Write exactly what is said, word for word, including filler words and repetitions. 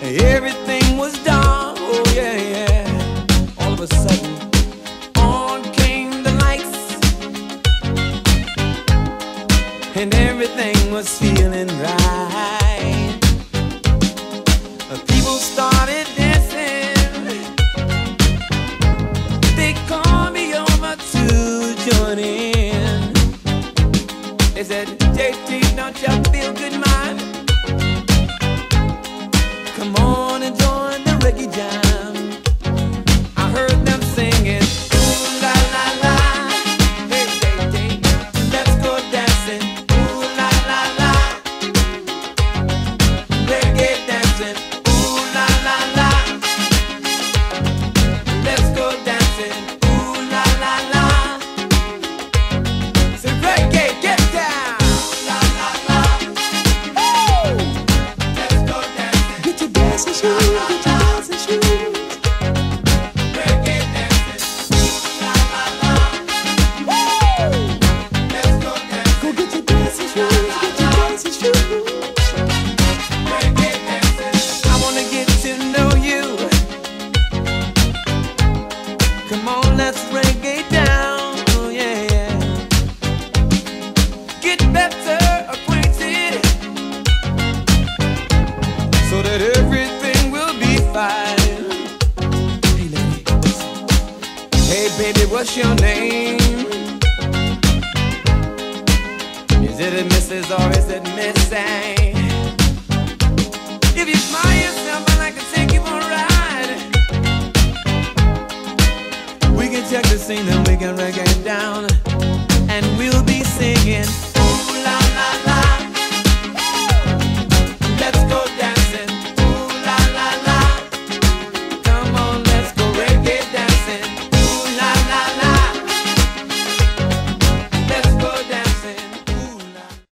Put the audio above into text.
Everything was dark, oh yeah, yeah. All of a sudden, on came the lights, and everything was feeling right. People started dancing. They called me over to join in. They said, J T, don't you feel good, man? Come on and join the reggae jam. I heard them singing, ooh la la la. Hey, hey, hey, let's go dancing. Ooh la la la. Reggae dancing. Ooh la la la. Let's go dancing. Ooh la la la. Say reggae, get down. Ooh la la la. Woo! Let's go dancing. Get your dancing shoes. Get your dancing shoes. Reggae dancing. Ooh la la la. Woo! Let's go dancing. Go get your dancing shoes. Get your dancing shoes. Reggae dancing. I wanna get to know you. Come on, let's reggae down. Oh yeah, yeah. Get better acquainted, so that everything will be fine. Hey lady, hey baby, what's your name? Is it a Missus or is it Missy? If you smile yourself, I'd like to take you for a ride. We can check the scene and we can reggae down, and we'll be singing.